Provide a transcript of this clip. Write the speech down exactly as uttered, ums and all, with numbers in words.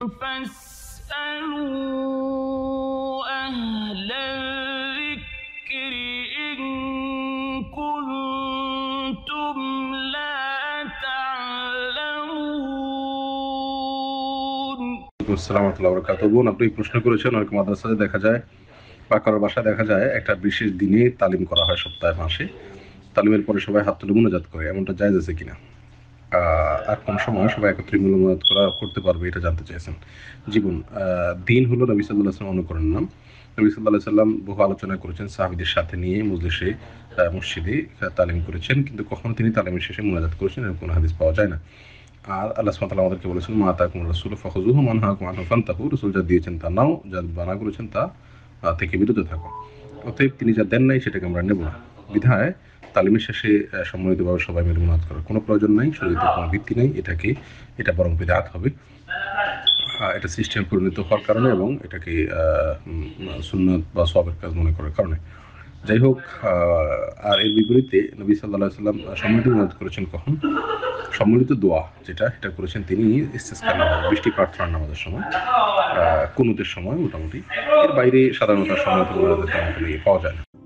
فاسألوا أهل الذكر إن كنتم لا تعلمون। আসসালামু আলাইকুম ওয়া বারাকাতুহু। বোন, আপনি প্রশ্ন করেছেন অনেক মাদ্রাসায় দেখা যায় বা কারোর বাসায় দেখা যায় একটা বিশেষ দিনে তালিম করা হয় সপ্তাহে মাসে। তালিমের পরে সবাই হাত তুলে মুনাজাত করে, এমনটা জায়েজ আছে কিনা? আর কোন সময় সবাই একত্রে মিলে মুনাজাত করা করতে পারবে, এটা জানতে চেয়েছেন। জীবন দিন হলো নবী সাল্লাল্লাহু আলাইহি ওয়াসাল্লাম অনুকরণের নাম। নবী সাল্লাল্লাহু আলাইহি ওয়াসাল্লাম বহু আলোচনা করেছেন, সাহাবীদের সাথে নিয়ে মজলিসে মসজিদে তালিম করেছেন, কিন্তু কখনো তিনি তালিমের শেষে মুনাজাত করেছেন এরকম কোনো হাদিস পাওয়া যায় না। আর আল্লাহ সুবহানাহু ওয়া তাআলা আমাদেরকে বলেছেন, মা আতাকুম রাসূলু ফাখুযুহু ওয়া মা নাহাকুম আনহু ফান্তাহু। রাসূল যা দিয়েছেন তা নাও, যা মানা করেছেন তা থেকে বিরত থাকো। অতএব তিনি যা দেন নাই সেটাকে আমরা নেব না। বিধায় তালিমের শেষে সম্মিলিতভাবে সবাই মিলে মুনাজাত করার কোনো প্রয়োজন নাই, শরীয়তে কোনো ভিত্তি নেই। এটাকে এটা বরং বিদআত হবে। এটা সিস্টেম পরিণত হওয়ার কারণে এবং এটাকে সুন্নাত বা সওয়াবের কাজ মনে করার কারণে। যাই হোক, আর এর বিপরীতে নবী সাল্লাল্লাহু আলাইহি ওয়াসাল্লাম সম্মিলিত মুনাজাত করেছেন কখন? সম্মিলিত দোয়া যেটা এটা করেছেন তিনি ইস্তিসকার নামাজ, বৃষ্টি প্রার্থনার নামাজের সময়, কুনুতের সময় মোটামুটি। এর বাইরে সাধারণত সম্মিলিত মুনাজাত তেমন কোনো পাওয়া যায় না।